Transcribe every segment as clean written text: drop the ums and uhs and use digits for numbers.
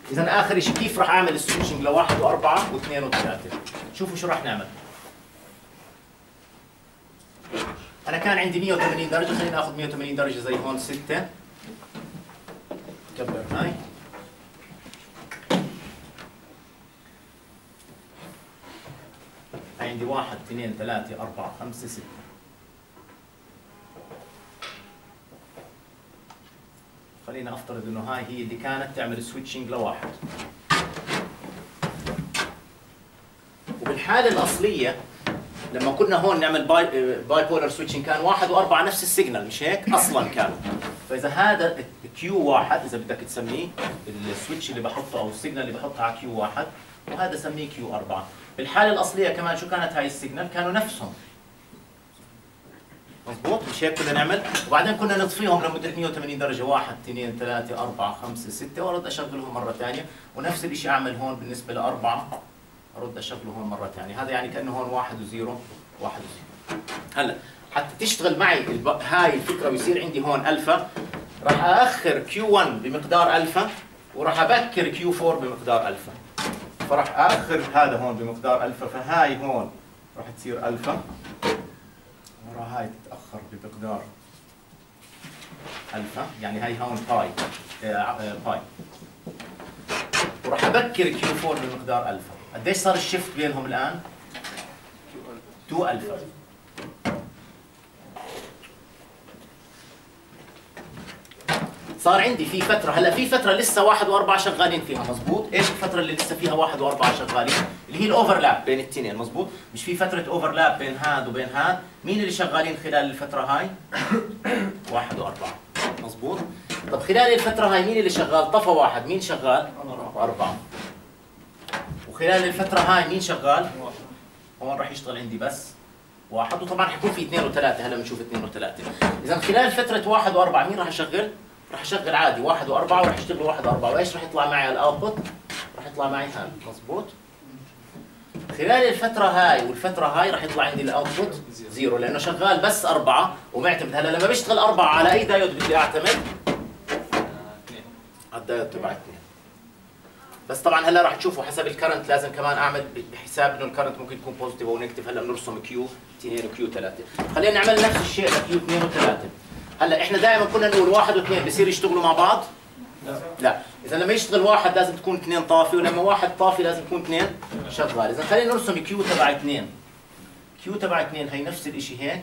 اذا اخر شيء كيف راح اعمل السويتشنج لواحد واربعه واثنين وثلاثه. شوفوا شو راح نعمل. انا كان عندي 180 درجه، خلينا ناخذ 180 درجه زي هون 6. كبر هاي. هاي عندي 1 2 3 4 5 6. خلينا افترض انه هاي هي اللي كانت تعمل سويتشنج لواحد. وبالحالة الأصلية لما كنا هون نعمل باي بولر سويتشنج كان 1 و4 نفس السيجنال، مش هيك؟ أصلاً كانوا. فإذا هذا Q1 إذا بدك تسميه السويتش اللي بحطه أو السيجنال اللي بحطها على Q1 وهذا سميه Q4. بالحالة الأصلية كمان شو كانت هاي السيجنال؟ كانوا نفسهم. مضبوط؟ مش هيك كنا نعمل؟ وبعدين كنا نطفيهم لمدة 180 درجة 1 2 3 4 5 6 وأرد أشغلهم مرة ثانية، ونفس الشيء أعمل هون بالنسبة لأربعة. ارد اشغله هون مره ثانيه. هذا يعني كانه هون 1 و0 1 و0. هلا حتى تشتغل معي هاي الفكره ويصير عندي هون الفا، راح ااخر Q1 بمقدار الفا وراح ابكر Q4 بمقدار الفا. فراح اخر هذا هون بمقدار الفا، فهاي هون راح تصير الفا ورا هاي تتاخر بمقدار الفا، يعني هاي هون باي وراح ابكر Q4 بمقدار الفا. قديش صار الشيفت بينهم الان؟ 2 الفا. صار عندي في فتره، هلا في فتره لسه 1 و4 شغالين فيها، مزبوط؟ ايش الفتره اللي لسه فيها 1 و4 شغالين؟ اللي هي الاوفرلاب بين الاثنين، مزبوط؟ مش في فتره اوفرلاب بين هاد وبين هاد؟ مين اللي شغالين خلال الفتره هاي؟ 1 و4، مزبوط؟ طب خلال الفتره هاي مين اللي شغال؟ طفى واحد، مين شغال؟ 4. وخلال الفترة هاي مين شغال؟ هون راح يشتغل عندي بس 1، وطبعا حيكون في 2 و3، هلا بنشوف 2 و3. إذا خلال فترة 1 و4 مين راح أشغل؟ راح أشغل عادي 1 و4 وراح يشتغلوا 1 و4، وإيش راح يطلع معي على الأوتبوت؟ راح يطلع معي هذا، مضبوط؟ خلال الفترة هاي والفترة هاي راح يطلع عندي الأوتبوت 0 لأنه شغال بس 4 ومعتمد. هلا لما بشتغل 4 على أي دايود بدي أعتمد؟ على الدايود تبع 2. بس طبعا هلا راح تشوفوا حسب الكرنت لازم كمان اعمل بحساب انه الكرنت ممكن يكون بوزيتيف او نيجاتيف. هلا بنرسم كيو 2 وكيو 3. خلينا نعمل نفس الشيء لكيو 2 و3. هلا احنا دائما كنا نقول 1 و2 بصير يشتغلوا مع بعض؟ لا. اذا لما يشتغل واحد لازم تكون 2 طافي، ولما واحد طافي لازم يكون 2 شغال. اذا خلينا نرسم كيو تبع 2. كيو تبع 2 هي نفس الشيء هيك.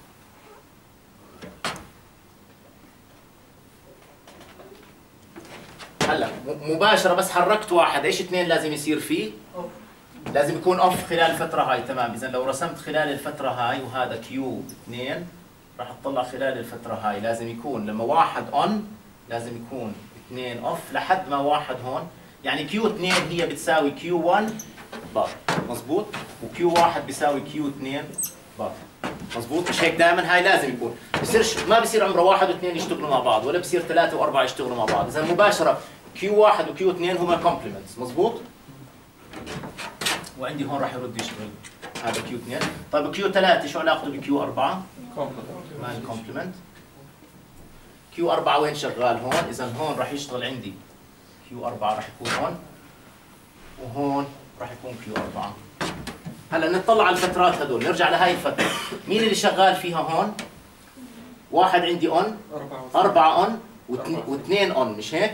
هلا مباشرة بس حركت واحد، ايش 2 لازم يصير فيه؟ لازم يكون اوف خلال الفترة هاي، تمام. إذا لو رسمت خلال الفترة هاي وهذا كيو 2 راح تطلع خلال الفترة هاي لازم يكون لما واحد اون لازم يكون 2 اوف لحد ما واحد هون، يعني كيو 2 هي بتساوي كيو 1 بار، مضبوط؟ وكيو 1 بيساوي كيو 2 بار، مضبوط؟ مش هيك دائما هاي لازم يكون، بصيرش ما بصير عمره 1 و2 يشتغلوا مع بعض، ولا بصير 3 و4 يشتغلوا مع بعض. إذا مباشرة كيو 1 وكيو 2 هما كومبلمنتس، مضبوط؟ وعندي هون راح يرد يشتغل هذا كيو 2. طيب كيو 3 شو علاقته بكيو 4؟ ما كومبلمنت. كيو 4 وين شغال؟ هون. إذا هون راح يشتغل عندي كيو 4 راح يكون هون، وهون راح يكون كيو 4. هلا نطلع على الفترات هذول، نرجع لهي الفترة، مين اللي شغال فيها هون؟ واحد عندي اون، 4 اون واثنين اون، مش هيك؟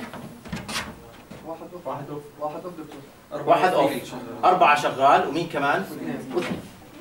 واحد اوف 4 شغال، ومين كمان؟ واثنين.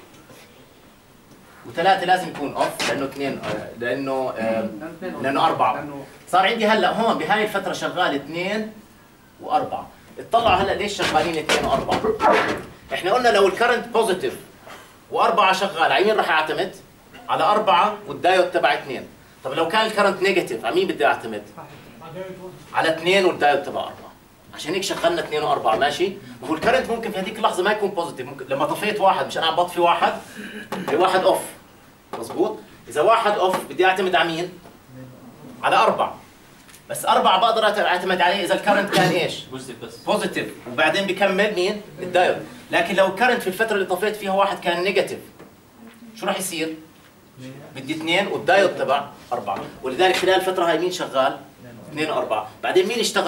وثلاثة لازم يكون اوف لانه 2 لانه 4. صار عندي هلا هون بهاي الفترة شغال 2 و4. اطلعوا هلا ليش شغالين 2 و4؟ احنا قلنا لو الكرنت بوزيتيف و4 شغال على مين راح اعتمد؟ على 4 والدايود تبع 2. طب لو كان الكرنت نيجاتيف على مين بدي اعتمد؟ على 2 والدايود تبع 4. عشان هيك شغلنا 2 و4، ماشي؟ وهو الكرنت ممكن في هذيك اللحظه ما يكون بوزيتيف، ممكن لما طفيت واحد مش انا عم بطفي واحد، واحد اوف، مضبوط؟ اذا واحد اوف بدي اعتمد على مين؟ على 4. بس 4 بقدر اعتمد عليه اذا الكرنت كان ايش؟ بوزيتيف، وبعدين بكمل مين؟ الدايود. لكن لو الكرنت في الفتره اللي طفيت فيها واحد كان نيجاتيف، شو راح يصير؟ بدي 2 والدايود تبع 4، ولذلك خلال الفتره هاي مين شغال؟ 2 و4. بعدين مين اشتغل؟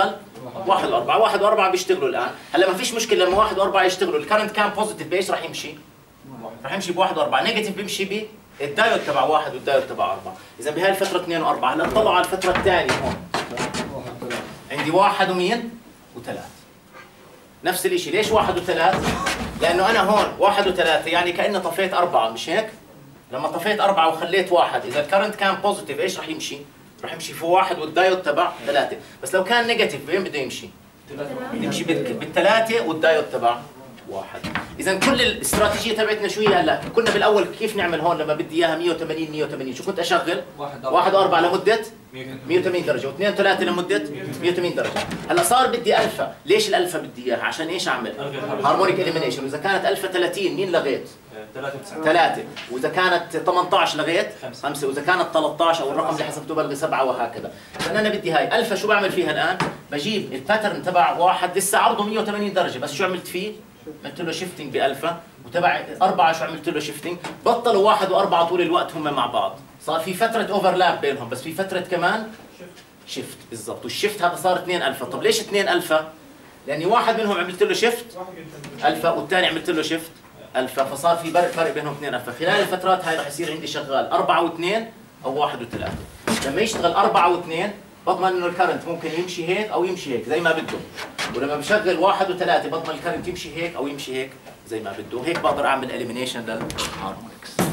1 و4 1 و4 بيشتغلوا الان. هلا ما فيش مشكله لما 1 و4 يشتغلوا، الكرنت كان بوزيتيف بايش راح يمشي؟ راح يمشي ب1 و4، نيجاتيف بيمشي بالدايود تبع 1 والدايود تبع 4. اذا بهاي الفتره 2 و4. هلا اطلعوا على الفتره الثانيه هون. عندي 1 ومين؟ و3. نفس الشيء. ليش 1 و3؟ لانه انا هون 1 و3 يعني كاني طفيت 4 مش هيك؟ لما طفيت 4 وخليت 1 اذا الكرنت كان بوزيتيف ايش راح يمشي؟ راح يمشي في 1 والدايود تبع 3. بس لو كان نيجاتيف وين بده يمشي؟ يمشي بال3 والدايود تبع 1. اذا كل الاستراتيجيه تبعتنا شو هي هلا؟ كنا بالاول كيف نعمل هون لما بدي اياها 180 180 شو كنت اشغل؟ 1 و4 لمده 180 درجه و2 و3 لمده 180 درجه. هلا صار بدي الفا، ليش الالفا بدي اياها؟ عشان ايش اعمل؟ هارمونيك اليمينيشن. واذا كانت الفا 30 مين لغيت؟ 3. واذا كانت 18 لغيت 5. واذا كانت 13 او الرقم اللي حسبته بلغي 7 وهكذا. اذا انا بدي هاي الفا شو بعمل فيها الان؟ بجيب الباترن تبع 1 لسه عرضه 180 درجه بس شو عملت فيه؟ عملت له شيفتنج بألفا. وتبع 4 شو عملت له شيفتنج؟ بطلوا 1 و4 طول الوقت هم مع بعض، صار في فترة اوفرلاب بينهم بس في فترة كمان شيفت بالضبط. والشيفت هذا صار 2 ألفا. طب ليش 2 ألفا؟ لأني واحد منهم عملت له شيفت ألفا والثاني عملت له شيفت ألفا، فصار في فرق بينهم 2 ألفا. خلال الفترات هاي راح يصير عندي شغال 4 و2 أو 1 و3. لما يشتغل 4 و2 بضمن انه الكرنت ممكن يمشي هيك او يمشي هيك زي ما بده. ولما بشغل 1 و3 بضمن الكرنت يمشي هيك او يمشي هيك زي ما بده. وهيك بقدر اعمل اليمينيشن للهارمونكس.